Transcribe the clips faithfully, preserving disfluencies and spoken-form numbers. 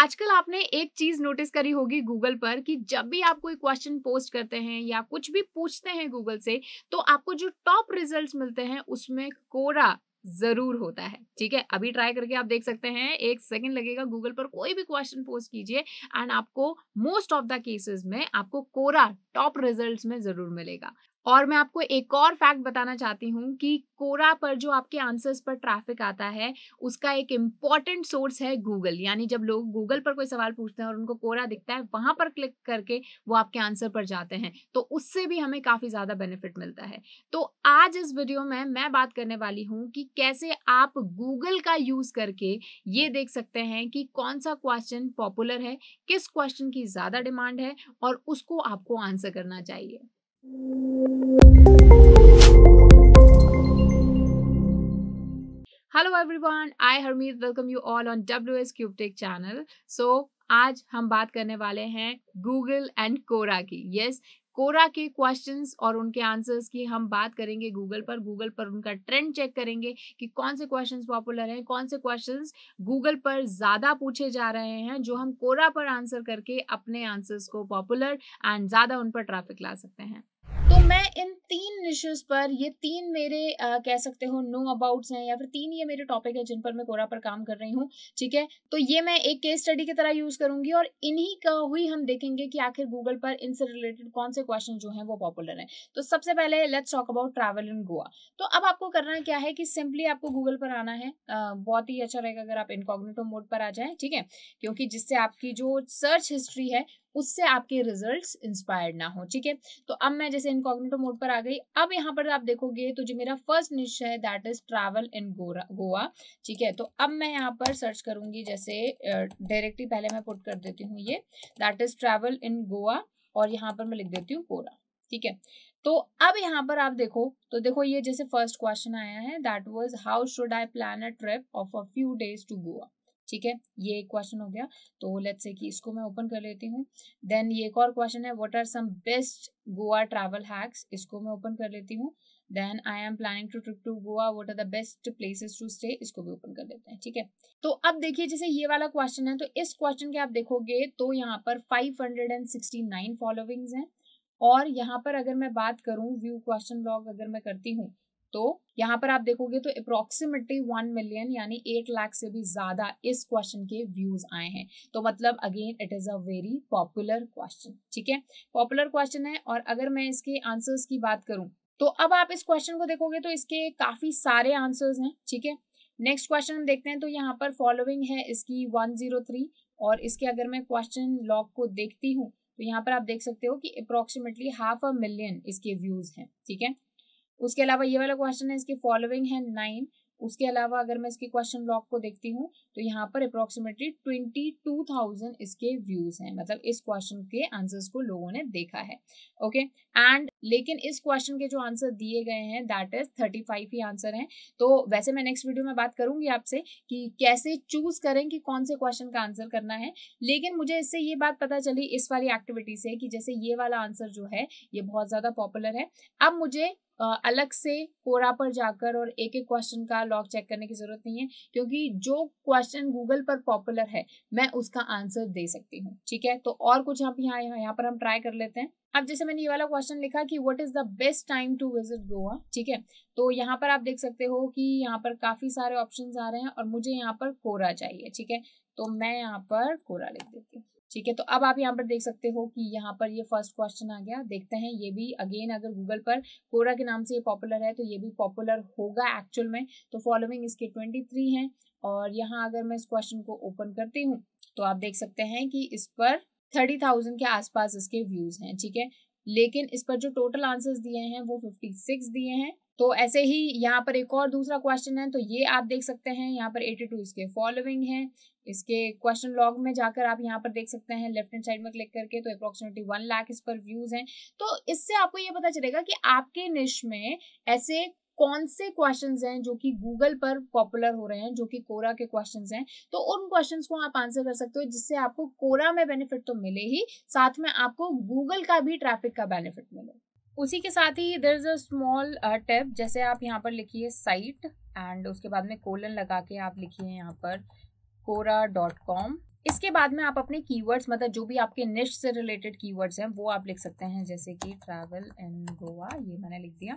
आजकल आपने एक चीज नोटिस करी होगी गूगल पर कि जब भी आप कोई क्वेश्चन पोस्ट करते हैं या कुछ भी पूछते हैं गूगल से, तो आपको जो टॉप रिजल्ट्स मिलते हैं उसमें कोरा जरूर होता है। ठीक है, अभी ट्राई करके आप देख सकते हैं, एक सेकंड लगेगा, गूगल पर कोई भी क्वेश्चन पोस्ट कीजिए एंड आपको मोस्ट ऑफ द केसेस में आपको कोरा टॉप रिजल्ट्स में जरूर मिलेगा। और मैं आपको एक और फैक्ट बताना चाहती हूँ कि कोरा पर जो आपके आंसर्स पर ट्रैफिक आता है, उसका एक इम्पॉर्टेंट सोर्स है गूगल। यानी जब लोग गूगल पर कोई सवाल पूछते हैं और उनको कोरा दिखता है, वहां पर क्लिक करके वो आपके आंसर पर जाते हैं, तो उससे भी हमें काफी ज्यादा बेनिफिट मिलता है। तो आज इस वीडियो में मैं बात करने वाली हूँ कि कैसे आप गूगल का यूज करके ये देख सकते हैं कि कौन सा क्वेश्चन पॉपुलर है, किस क्वेश्चन की ज्यादा डिमांड है और उसको आपको आंसर करना चाहिए। Hello everyone, I Harmeet welcome you all on W S cube tech channel. So आज हम बात करने वाले हैं गूगल एंड कोरा की। यस yes, कोरा के क्वेश्चंस और उनके आंसर्स की हम बात करेंगे गूगल पर। गूगल पर उनका ट्रेंड चेक करेंगे कि कौन से क्वेश्चंस पॉपुलर हैं, कौन से क्वेश्चंस गूगल पर ज्यादा पूछे जा रहे हैं, जो हम कोरा पर आंसर करके अपने आंसर्स को पॉपुलर एंड ज्यादा उन पर ट्रैफिक ला सकते हैं। तो मैं इन तीन निशेस पर, ये तीन मेरे आ, कह सकते हो नो अबाउट्स हैं, या फिर तीन ये मेरे टॉपिक है जिन पर मैं कोरा पर काम कर रही हूँ। ठीक है, तो ये मैं एक केस स्टडी की तरह यूज करूंगी और इन्हीं का हुई हम देखेंगे कि आखिर गूगल पर इनसे रिलेटेड कौन से क्वेश्चन जो हैं वो पॉपुलर हैं। तो सबसे पहले let's talk about travel in Goa. तो अब आपको करना क्या है कि सिंपली आपको गूगल पर आना है। आ, बहुत ही अच्छा रहेगा अगर आप इनकॉग्निटो मोड पर आ जाएं। ठीक है, क्योंकि जिससे आपकी जो सर्च हिस्ट्री है उससे आपके रिजल्ट्स इंस्पायर्ड ना हो। ठीक है, तो अब मैं जैसे इनकॉग्निटो मोड पर आ गई। अब यहाँ पर आप देखोगे तो जो मेरा फर्स्ट निश है that is travel in Goa. ठीक है, तो अब मैं यहाँ पर सर्च करूंगी, जैसे डायरेक्टली पहले मैं पुट कर देती हूँ ये that is travel in Goa और यहाँ पर मैं लिख देती हूँ कोरा। ठीक है, तो अब यहाँ पर आप देखो तो देखो ये जैसे फर्स्ट क्वेश्चन आया है that was how should I plan a trip of a few days to Goa. ठीक है, ये एक क्वेश्चन हो गया। तो लेट्स से कि इसको मैं ओपन कर लेती हूँ। देन ये एक और क्वेश्चन है, what are some best Goa travel hacks. इसको मैं ओपन कर लेती हूँ। Then I am planning to trip to Goa, what are the best places to stay. इसको भी ओपन कर लेते हैं। ठीक है, तो अब देखिए जैसे ये वाला क्वेश्चन है, तो इस क्वेश्चन के आप देखोगे तो यहाँ पर five hundred sixty nine followings हैं। और यहाँ पर अगर मैं बात करूँ व्यू क्वेश्चन लॉग अगर मैं करती हूँ, तो यहाँ पर आप देखोगे तो अप्रोक्सीमेटली वन मिलियन यानी एक लाख से भी ज्यादा इस क्वेश्चन के व्यूज आए हैं। तो मतलब again it is a very popular question. ठीक है, पॉपुलर क्वेश्चन है। और अगर मैं इसके आंसर्स की बात करूं तो अब आप इस क्वेश्चन को देखोगे तो इसके काफी सारे आंसर्स हैं। ठीक है, नेक्स्ट क्वेश्चन हम देखते हैं। तो यहाँ पर फॉलोइंग है इसकी वन जीरो थ्री और इसके अगर मैं क्वेश्चन लॉग को देखती हूँ तो यहाँ पर आप देख सकते हो कि अप्रोक्सीमेटली हाफ अ मिलियन इसके व्यूज हैं। ठीक है, उसके अलावा ये वाला क्वेश्चन है, इसकी फॉलोइंग है नाइन। उसके अलावा अगर मैं इसके क्वेश्चन लॉग को देखती हूँ तो यहाँ पर अप्रोक्सीमेटली ट्वेंटी टू थाउजेंड इसके व्यूज हैं। मतलब इस क्वेश्चन के आंसर्स को लोगों ने देखा है। ओके, एंड लेकिन इस क्वेश्चन के जो आंसर दिए गए हैं दैट इज थर्टी फाइव ही आंसर हैं। तो वैसे मैं नेक्स्ट वीडियो में बात करूंगी आपसे कि कैसे चूज करें कि कौन से क्वेश्चन का आंसर करना है। लेकिन मुझे इससे ये बात पता चली इस वाली एक्टिविटी से कि जैसे ये वाला आंसर जो है ये बहुत ज्यादा पॉपुलर है। अब मुझे Uh, अलग से कोरा पर जाकर और एक एक क्वेश्चन का लॉग चेक करने की जरूरत नहीं है, क्योंकि जो क्वेश्चन गूगल पर पॉपुलर है मैं उसका आंसर दे सकती हूँ। ठीक है, तो और कुछ आप यहाँ यहाँ पर हम ट्राई कर लेते हैं। अब जैसे मैंने ये वाला क्वेश्चन लिखा कि what is the best time to visit Goa. ठीक है, तो यहाँ पर आप देख सकते हो कि यहाँ पर काफी सारे ऑप्शंस आ रहे हैं और मुझे यहाँ पर कोरा चाहिए। ठीक है, तो मैं यहाँ पर कोरा लिख देती हूँ। ठीक है, तो अब आप यहाँ पर देख सकते हो कि यहाँ पर ये फर्स्ट क्वेश्चन आ गया। देखते हैं ये भी अगेन अगर गूगल पर कोरा के नाम से ये पॉपुलर है तो ये भी पॉपुलर होगा एक्चुअल में। तो फॉलोइंग इसके ट्वेंटी थ्री हैं और यहाँ अगर मैं इस क्वेश्चन को ओपन करती हूँ तो आप देख सकते हैं कि इस पर थर्टी थाउजेंड के आसपास इसके व्यूज हैं। ठीक है, लेकिन इस पर जो टोटल आंसर्स दिए हैं वो फिफ्टी सिक्स दिए हैं। तो ऐसे ही यहाँ पर एक और दूसरा क्वेश्चन है, तो ये आप देख सकते हैं यहाँ पर एटी टू इसके फॉलोइंग है। इसके क्वेश्चन लॉग में जाकर आप यहाँ पर देख सकते हैं लेफ्ट हैंड साइड में क्लिक करके, तो अप्रोक्सीमेटली वन लाख इस पर व्यूज हैं। तो इससे आपको ये पता चलेगा कि आपके निश में ऐसे कौन से क्वेश्चंस हैं जो कि गूगल पर पॉपुलर हो रहे हैं, जो कि कोरा के क्वेश्चंस हैं। तो उन क्वेश्चंस को आप आंसर कर सकते हो, जिससे आपको कोरा में बेनिफिट तो मिले ही, साथ में आपको गूगल का भी ट्रैफिक का बेनिफिट मिले। उसी के साथ ही there is a small tip, जैसे आप यहाँ पर लिखिए साइट एंड उसके बाद में कोलन लगा के आप लिखिए यहाँ पर कोरा डॉट कॉम इसके बाद में आप अपने कीवर्ड्स मतलब जो भी आपके निश से रिलेटेड कीवर्ड्स हैं वो आप लिख सकते हैं, जैसे कि ट्रैवल इन गोवा, ये मैंने लिख दिया।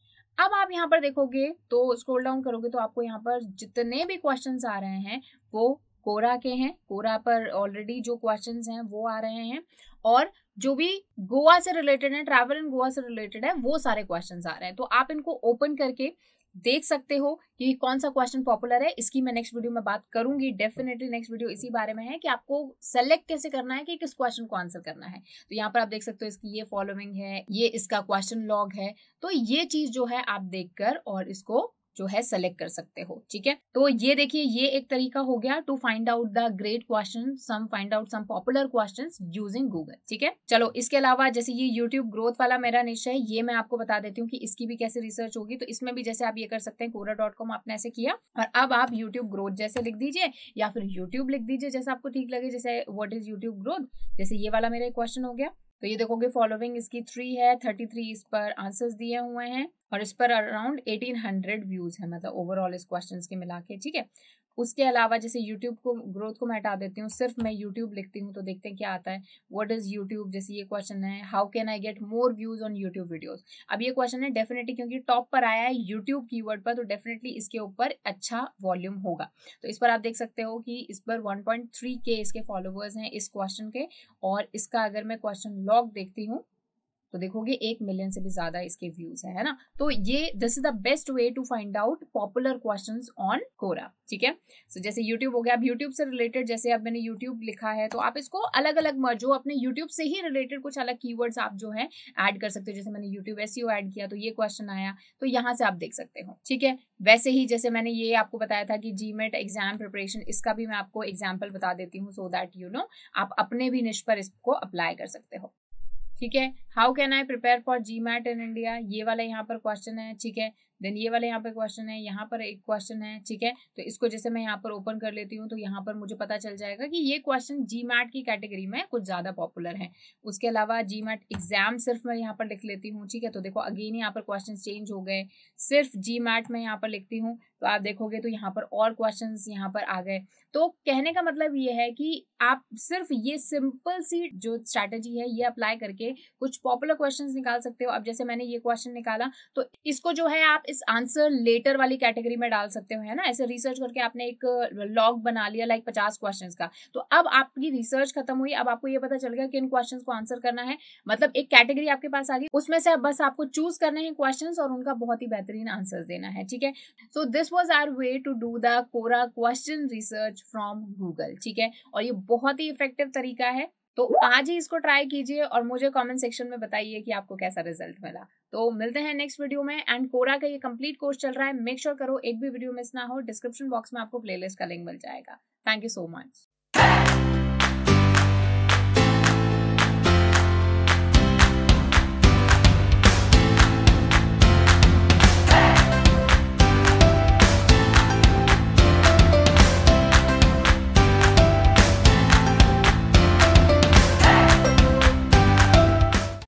अब आप यहाँ पर देखोगे तो स्क्रॉल डाउन करोगे तो आपको यहाँ पर जितने भी क्वेश्चंस आ रहे हैं वो कोरा के हैं। कोरा पर ऑलरेडी जो क्वेश्चंस हैं वो आ रहे हैं, और जो भी गोवा से रिलेटेड है, ट्रैवल इन गोवा से रिलेटेड है, वो सारे क्वेश्चंस आ रहे हैं। तो आप इनको ओपन करके देख सकते हो कि कौन सा क्वेश्चन पॉपुलर है। इसकी मैं नेक्स्ट वीडियो में बात करूंगी, डेफिनेटली नेक्स्ट वीडियो इसी बारे में है कि आपको सेलेक्ट कैसे करना है कि किस क्वेश्चन को आंसर करना है। तो यहाँ पर आप देख सकते हो इसकी ये फॉलोइंग है, ये इसका क्वेश्चन लॉग है। तो ये चीज जो है आप देखकर और इसको जो है सेलेक्ट कर सकते हो, ठीक है। तो ये देखिए, ये एक तरीका हो गया to find out the great question, some find out some popular questions using Google, ठीक है। चलो इसके अलावा जैसे ये यूट्यूब ग्रोथ वाला मेरा निश है, ये मैं आपको बता देती हूँ कि इसकी भी कैसे रिसर्च होगी। तो इसमें भी जैसे आप ये कर सकते हैं, कोरा डॉट कॉम आपने ऐसे किया और अब आप यूट्यूब ग्रोथ जैसे लिख दीजिए या फिर यूट्यूब लिख दीजिए, जैसे आपको ठीक लगे। जैसे व्हाट इज यूट्यूब ग्रोथ, जैसे ये वाला मेरा क्वेश्चन हो गया। तो ये देखोगे फॉलोइंग इसकी थ्री है, थर्टी थ्री इस पर आंसर्स दिए हुए हैं और इस पर अराउंड एटीन हंड्रेड व्यूज है, मतलब ओवरऑल इस क्वेश्चंस के मिला के, ठीक है। उसके अलावा जैसे यूट्यूब को ग्रोथ को मैं हटा देती हूँ, सिर्फ मैं यूट्यूब लिखती हूँ तो देखते हैं क्या आता है। व्हाट इज यूट्यूब, जैसे ये क्वेश्चन है, how can I get more views on YouTube videos. अब ये क्वेश्चन है डेफिनेटली क्योंकि टॉप पर आया है यूट्यूब कीवर्ड पर, तो डेफिनेटली इसके ऊपर अच्छा वॉल्यूम होगा। तो इस पर आप देख सकते हो कि इस पर वन पॉइंट थ्री के इसके फॉलोवर्स हैं इस क्वेश्चन के, और इसका अगर मैं क्वेश्चन लॉग देखती हूँ तो देखोगे एक मिलियन से भी ज्यादा इसके व्यूज है, है ना। तो ये this is the best way to find out popular questions on Quora, ठीक है। सो so, जैसे यूट्यूब हो गया, अब यूट्यूब से रिलेटेड जैसे अब मैंने यूट्यूब लिखा है तो आप इसको अलग अलग मर्जो, अपने यूट्यूब से ही रिलेटेड कुछ अलग कीवर्ड्स आप जो है ऐड कर सकते हो। जैसे मैंने यूट्यूब एसईओ ऐड किया तो ये क्वेश्चन आया, तो यहाँ से आप देख सकते हो, ठीक है। वैसे ही जैसे मैंने ये आपको बताया था कि जीमेट एग्जाम प्रिपरेशन, इसका भी मैं आपको एग्जाम्पल बता देती हूँ सो दैट यू नो आप अपने भी निश पर इसको अप्लाई कर सकते हो, ठीक है। How can I prepare for GMAT in India, ये वाला यहाँ पर क्वेश्चन है, ठीक है। देन ये वाला यहाँ पर क्वेश्चन है, यहाँ पर एक क्वेश्चन है, ठीक है। तो इसको जैसे मैं यहाँ पर ओपन कर लेती हूँ तो यहाँ पर मुझे पता चल जाएगा कि ये क्वेश्चन जी मैट की कैटेगरी में कुछ ज्यादा पॉपुलर है। उसके अलावा जी मैट एग्जाम सिर्फ मैं यहाँ पर लिख लेती हूँ, ठीक है। तो देखो अगेन यहाँ पर क्वेश्चन चेंज हो गए, सिर्फ जी मैट में यहाँ पर लिखती हूँ तो आप देखोगे तो यहाँ पर और क्वेश्चंस यहाँ पर आ गए। तो कहने का मतलब ये है कि आप सिर्फ ये सिंपल सी जो स्ट्रैटेजी है ये अप्लाई करके कुछ पॉपुलर क्वेश्चंस निकाल सकते हो। अब जैसे मैंने ये क्वेश्चन निकाला तो इसको जो है आप इस आंसर लेटर वाली कैटेगरी में डाल सकते हो, है ना। ऐसे रिसर्च करके आपने एक लॉग बना लिया लाइक पचास क्वेश्चंस का, तो अब आपकी रिसर्च खत्म हुई, अब आपको ये पता चल गया कि इन क्वेश्चंस को आंसर करना है, मतलब एक कैटेगरी आपके पास आ गई, उसमें से अब बस आपको चूज करने हैं क्वेश्चंस और उनका बहुत ही बेहतरीन आंसर देना है, ठीक है। So this was our way to do the Quora question research from Google, ठीक है। और ये बहुत ही इफेक्टिव तरीका है, तो आज ही इसको ट्राई कीजिए और मुझे कमेंट सेक्शन में बताइए कि आपको कैसा रिजल्ट मिला। तो मिलते हैं नेक्स्ट वीडियो में। एंड कोरा का ये कंप्लीट कोर्स चल रहा है, मेक श्योर करो एक भी वीडियो मिस ना हो। डिस्क्रिप्शन बॉक्स में आपको प्लेलिस्ट का लिंक मिल जाएगा। Thank you so much.